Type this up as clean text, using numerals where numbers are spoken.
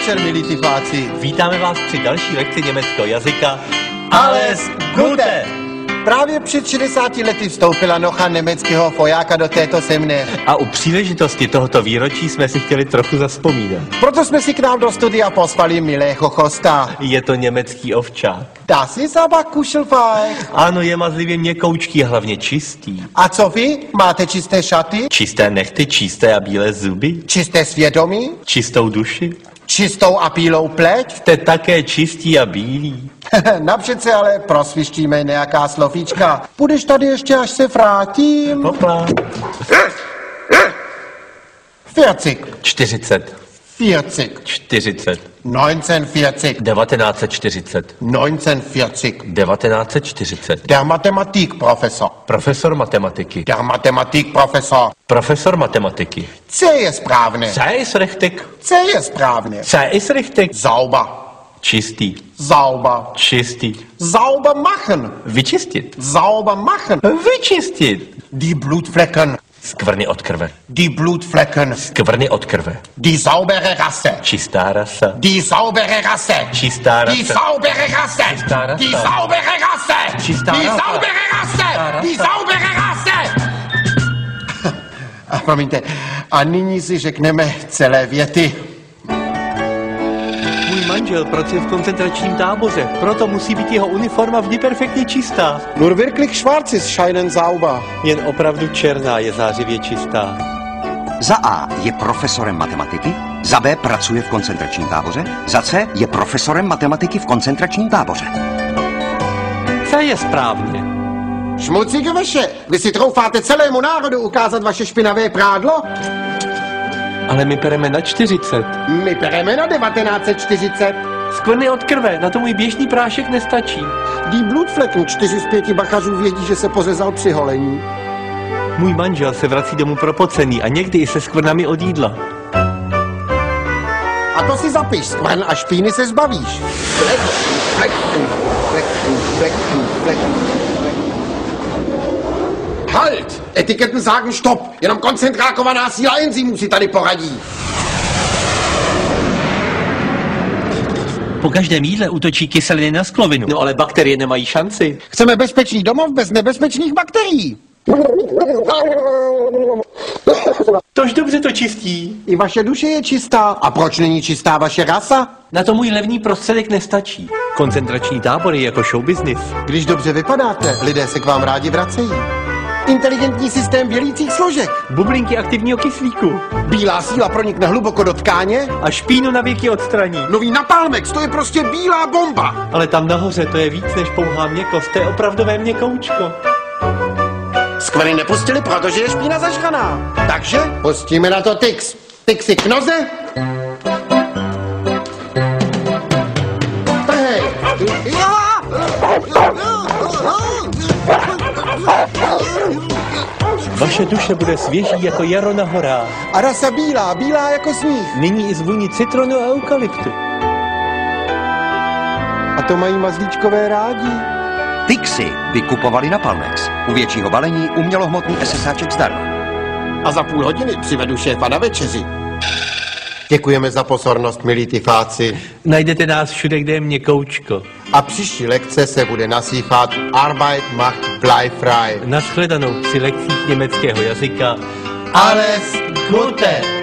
večer, milí typáci. Vítáme vás při další lekci německého jazyka. Alles Gute! Právě před 60 lety vstoupila noha německého vojáka do této země. A u příležitosti tohoto výročí jsme si chtěli trochu zazpomínat. Proto jsme si k nám do studia pozvali milého hosta. Je to německý ovčák. Das ist aber kuschelfein. Ano, je mazlivě měkoučký a hlavně čistý. A co vy? Máte čisté šaty? Čisté nehty, čisté a bílé zuby? Čisté svědomí? Čistou duši? Čistou a bílou pleť? Jste také čistý a bílý. Napřed se ale prosvištíme nějaká slovíčka. Budeš tady ještě, až se vrátím? Hopla. 40. 40. 40. 40. 1940. 1940. 1940. 1940. Der Mathematikprofessor. Profesor matematiky. Der Mathematikprofessor. Profesor matematiky. C je správné. C ist richtig. C je správné. C ist richtig. Sauber. Čistý. Sauber. Čistý. Sauber machen. Vyčistit. Sauber machen. Vyčistit. Die Blutflecken. Skvrny od krve. Die Blutflecken. Skvrny od krve. Die saubere Rasse. Čistá rasa. Die saubere Rasse. Čistá rasa. Die saubere Rasse. Čistá rasa. Die saubere Rasse. Čistá Die rasa. saubere Rasse. Die saubere Rasse. A promiňte, a nyní si řekneme celé věty. Můj manžel pracuje v koncentračním táboře, proto musí být jeho uniforma vždy perfektně čistá. Nur wirklich schwarz ist scheinen sauber. Jen opravdu černá je zářivě čistá. Za A je profesorem matematiky, za B pracuje v koncentračním táboře, za C je profesorem matematiky v koncentračním táboře. Co je správně? Šmucík veše, vy si troufáte celému národu ukázat vaše špinavé prádlo? Ale my pereme na 40. My pereme na 1940. Skvrny od krve, na to můj běžný prášek nestačí. Die Blutflecken, 4 z 5 bachařů vědí, že se pořezal při holení. Můj manžel se vrací domů propocený a někdy i se skvrnami od jídla. A to si zapiš, skvrn a špíny se zbavíš. Halt! Etiketten sagen stop, jenom koncentrákovaná síla enzymů si tady poradí. Po každém jídle útočí kyseliny na sklovinu. No ale bakterie nemají šanci. Chceme bezpečný domov bez nebezpečných bakterií. Tož dobře to čistí. I vaše duše je čistá. A proč není čistá vaše rasa? Na to můj levný prostředek nestačí. Koncentrační tábor je jako show business. Když dobře vypadáte, lidé se k vám rádi vracejí. Inteligentní systém bělících složek. Bublinky aktivního kyslíku. Bílá síla pronikne hluboko do tkáně. A špínu na věky odstraní. Nový Napalmex, to je prostě bílá bomba. Ale tam nahoře to je víc než pouhá měkkost, to je opravdové měkoučko. Skvrny nepustili, protože je špína zažraná. Takže pustíme na to Tix. Tixi k noze. Trhej. Vaše duše bude svěží jako jaro na horách. A rasa bílá, bílá jako sníh. Nyní i z vůni citronu a eukalyptu. A to mají mazlíčkové rádi. Tixi vykupovali na Palmex. U většího balení umělohmotný SSáček zdarma. A za půl hodiny přivedu šéfa na večeři. Děkujeme za pozornost, milí tyfáci. Najdete nás všude, kde je měkoučko. A příští lekce se bude nazývat Arbeit macht bleifrei. Nashledanou při lekcích německého jazyka. Alles Gute!